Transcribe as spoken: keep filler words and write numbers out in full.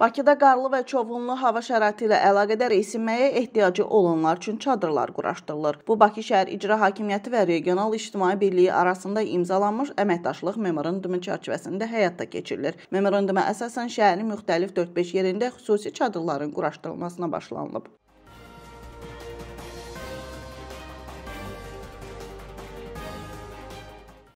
Bakıda qarlı və çovğunlu hava şəraiti ilə əlaqədar isinməyə ehtiyacı olanlar üçün çadırlar quraşdırılır. Bu, Bakı şəhər İcra Hakimiyyəti və Regional İctimai Birliyi arasında imzalanmış əməkdaşlıq memorandumu çərçivəsində həyata keçirilir. Memoranduma əsasən şəhərin müxtəlif dörd beş yerində xüsusi çadırların quraşdırılmasına başlanılıb.